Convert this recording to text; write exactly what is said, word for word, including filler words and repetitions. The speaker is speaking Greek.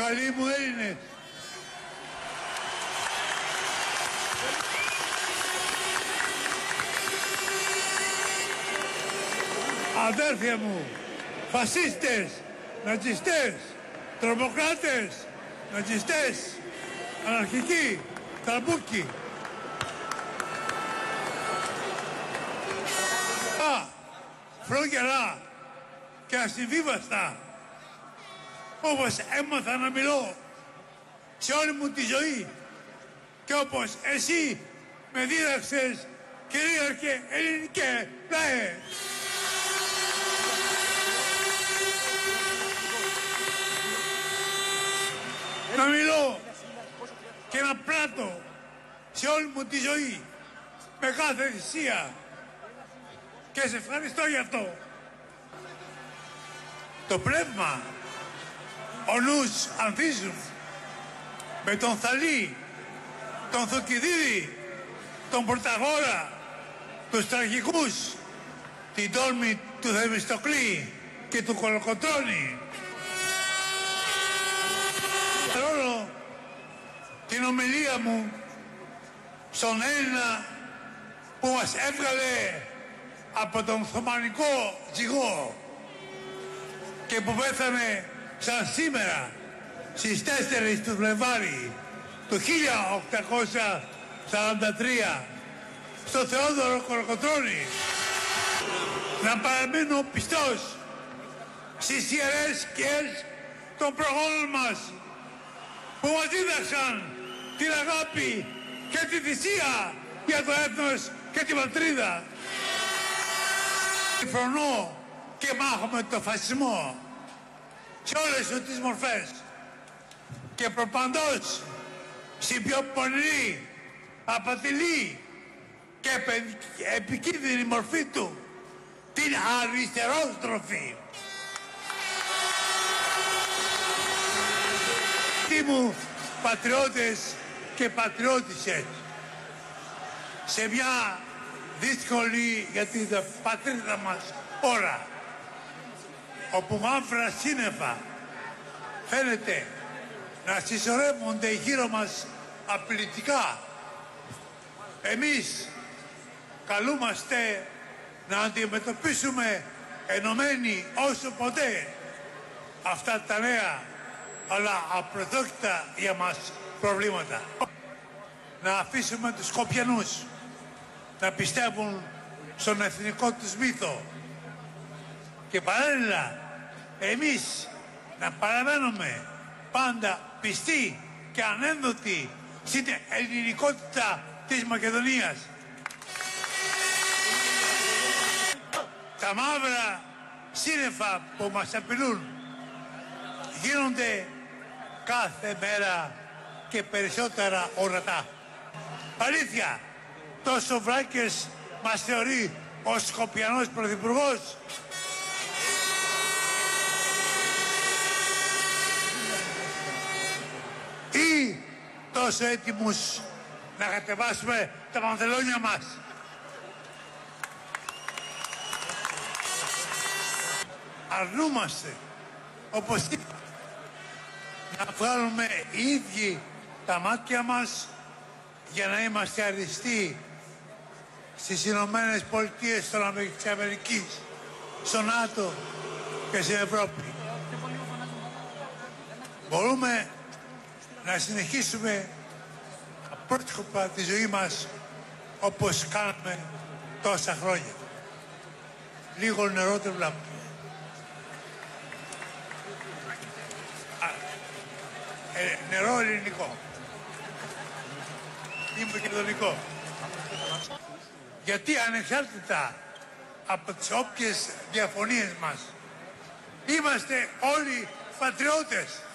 Καλοί μου Έλληνες. Αδέρφια μου, φασίστες, νατσιστές, τρομοκράτες, νατσιστές, αναρχικοί, τραμπούκοι. Α, φρόγερα και ασυμβίβαστα, όπως έμαθα να μιλώ σε όλη μου τη ζωή και όπως εσύ με δίδαξες, κυρίαρχε ελληνικέ λαέ. Να μιλώ και να πράττω σε όλη μου τη ζωή με κάθε θυσία και σε ευχαριστώ γι' αυτό. Το πνεύμα, ο νους ανθίζουν με τον Θαλή, τον Θοκιδίδη, τον Πρωταγόρα, τους τραγικούς, την τόλμη του Θεμιστοκλή και του Κολοκοτρώνη. Ρόλο την ομιλία μου στον Έλληνα που μας έβγαλε από τον Οθωμανικό τζιγό και που πέθανε σαν σήμερα στις τέσσερις του Φλεβάρι του χίλια οκτακόσια σαράντα τρία στο Θεόδωρο Κολοκοτρώνη. Να παραμείνω πιστός στις ιερές σκιές των προγόνων μας που μας δίδαξαν την αγάπη και τη θυσία για το έθνος και την πατρίδα. Φρονώ και μάχομαι το φασισμό σε όλες του τις μορφές και προπαντός στην πιο πονηρή, απατηλή και επικίνδυνη μορφή του, την αριστερόστροφη. Τι μου πατριώτες και πατριώτισσες, σε μια δύσκολη για την πατρίδα μας ώρα, όπου μαύρα σύννεφα φαίνεται να συσσωρεύονται γύρω μας απειλητικά, εμείς καλούμαστε να αντιμετωπίσουμε ενωμένοι όσο ποτέ αυτά τα νέα αλλά απροσδόκητα για μας προβλήματα. Να αφήσουμε τους Σκοπιανούς να πιστεύουν στον εθνικό τους μύθο και παράλληλα εμείς να παραμένουμε πάντα πιστοί και ανένδοτοι στην ελληνικότητα της Μακεδονίας. Τα μαύρα σύννεφα που μας απειλούν γίνονται κάθε μέρα και περισσότερα ορατά. Αλήθεια, τόσο Βράκες μας θεωρεί ο Σκοπιανός Πρωθυπουργός. Ή τόσο έτοιμους να κατεβάσουμε τα παντελόνια μας. Αρνούμαστε, όπως να βγάλουμε οι ίδιοι τα μάτια μας για να είμαστε αριστεί στις Ηνωμένες Πολιτείες της Αμερικής, στο ΝΑΤΟ και στην Ευρώπη. Μπορούμε να συνεχίσουμε απρόσκοπα τη ζωή μας όπως κάναμε τόσα χρόνια. Λίγο νερό δεν βλέπω. Ε, νερό ελληνικό. Ή μακεδονικό. Γιατί ανεξάρτητα από τις όποιες διαφωνίες μας είμαστε όλοι πατριώτες.